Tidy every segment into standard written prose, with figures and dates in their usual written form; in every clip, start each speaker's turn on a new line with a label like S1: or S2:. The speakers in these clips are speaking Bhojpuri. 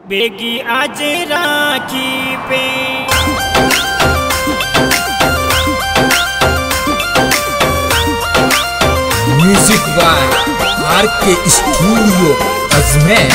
S1: बेगी आज राखी पे।
S2: Music by RK studio Ajmer.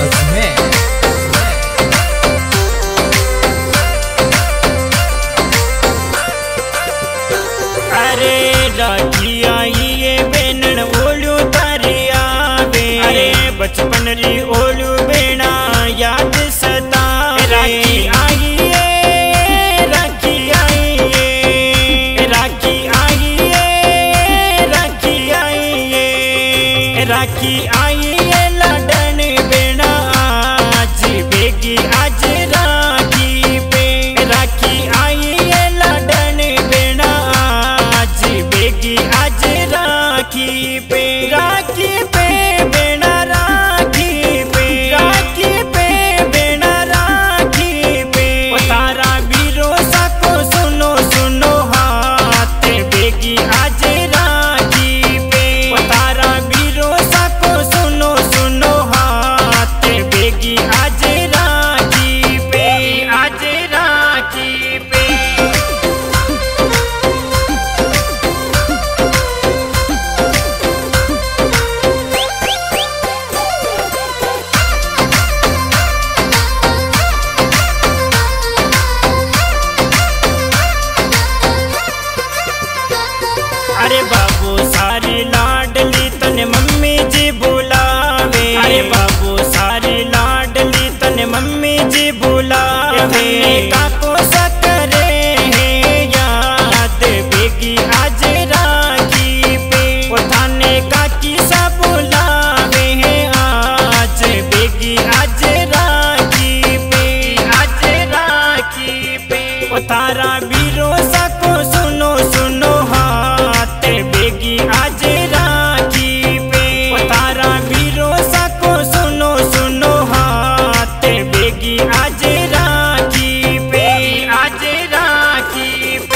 S1: अरे राखी आई ये बेनन ओलू तारी आवे, अरे बचपन री ओलू बेना याद सता। राखी आई ये, राखी आई ये, राखी आई ये, राखी आई ये, राखी आई ये लडन बेना आज बेगी आज राखी पे। राखी आई ये लडन बेना आज बेगी आज राखी पे। राखी पे बेना राखी पे, राखी पे बेना राखी पे। तारा बीरो साको सुनो सुनो हाथ बेगी आज राखी पे। तारा बीरो साको सुनो सुनो हाथ बेगी आज राखी पे, आज राखी पे। अरे बाबू सारी लाडली तने मम्मी जी बुलावे, अरे बाबू सारी लाडली तने मम्मी जी बुलावे। काको सकरे है याद बेगी आज राखी पे। थाने काकी सा बुलावे है आज बेगी आज राखी पे, आज राखी पे। तारा बीरो साको सुनो सुनो हाथ बेगी आज राखी पे। तारा बीरो साको सुनो सुनो हाथ बेगी आज राखी पे, आज राखी पे।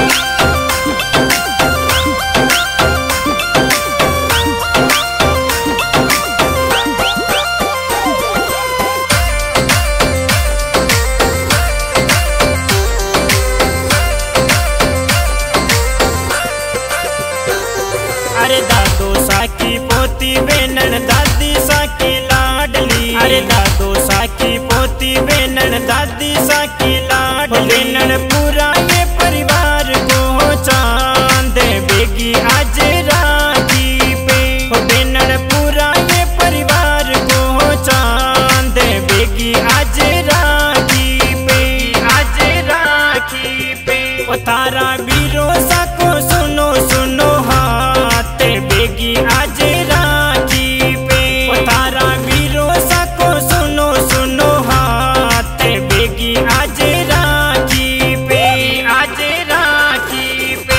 S1: अरे दादो साकी पोती बेनन दादी साकी लाडली, अरे दादो साकी पोती बेनन दादी साकी लाडली। बेनन पूरा ये परिवार को चांद बेगी आज राखी पे। बेनन पूरा ये परिवार को चांद बेगी आज राखी पे, आज राखी पे। तारा बीरो साको सुनो सुनो हाथ बेगी आज राखी पे। तारा बीरो साको सुनो सुनो हाथ बेगी आज राखी पे, आज राखी पे।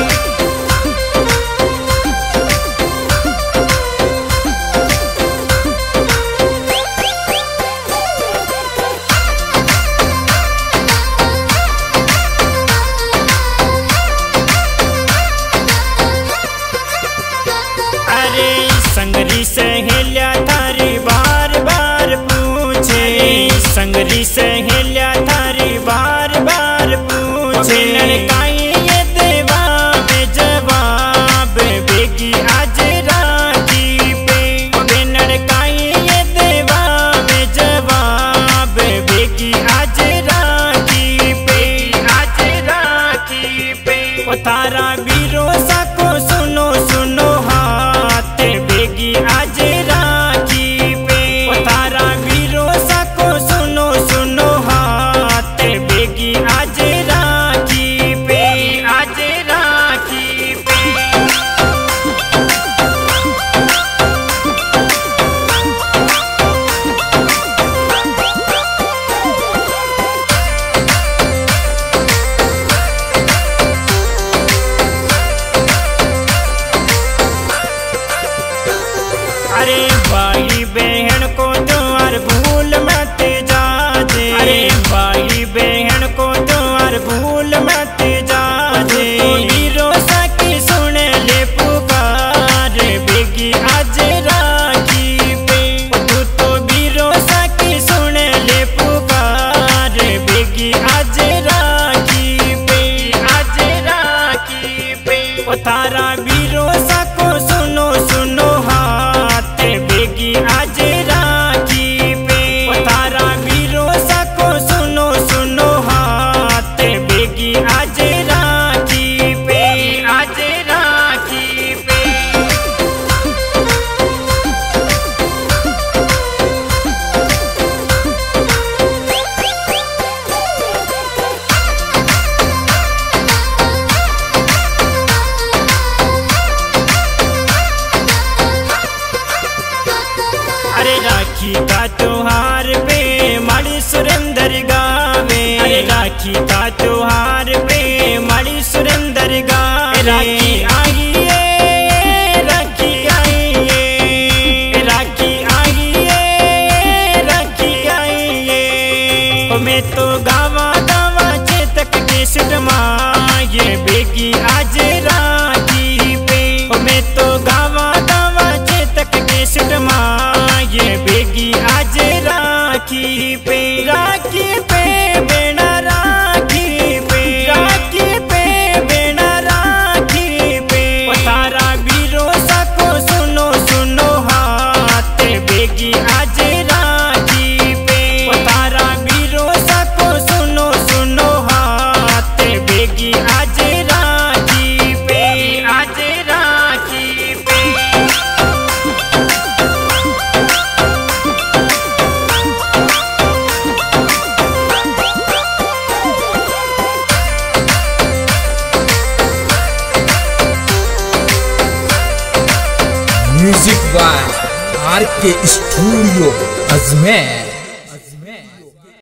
S1: अरे संगरी सहेलिया थारी बार बार पूछे, संगरी सहेलिया थारी बार बार पूछे। लड़काई ये देवा में जवाब बेगी आज राखी पे। लड़काई ये देवा में जवाब बेगी आज राखी पे, आज राखी पे। तारा बीरो साको सुनो सुनो हाथ बेगी आज राखी पे। तारा बीरो साको सुनो सुनो हाथ बेगी आज राखी पे। मैं तो गावा गावा चेतक के सुटमा ये बेगी आज राखी पे। मैं तो गावा गावा चेतक के सुटमा ये बेगी आज राखी पे। राखी पे बेना राखी पे, राखी पे बेना राखी पे। तारा बीरो सको सुनो सुनो हाथ बेगी आज राखी पे। तारा बीरो सको सुनो सुनो हाथ बेगी आज राखी पे, आज राखी पे।
S2: म्यूजिक बाय आर के स्टूडियो अजमेर।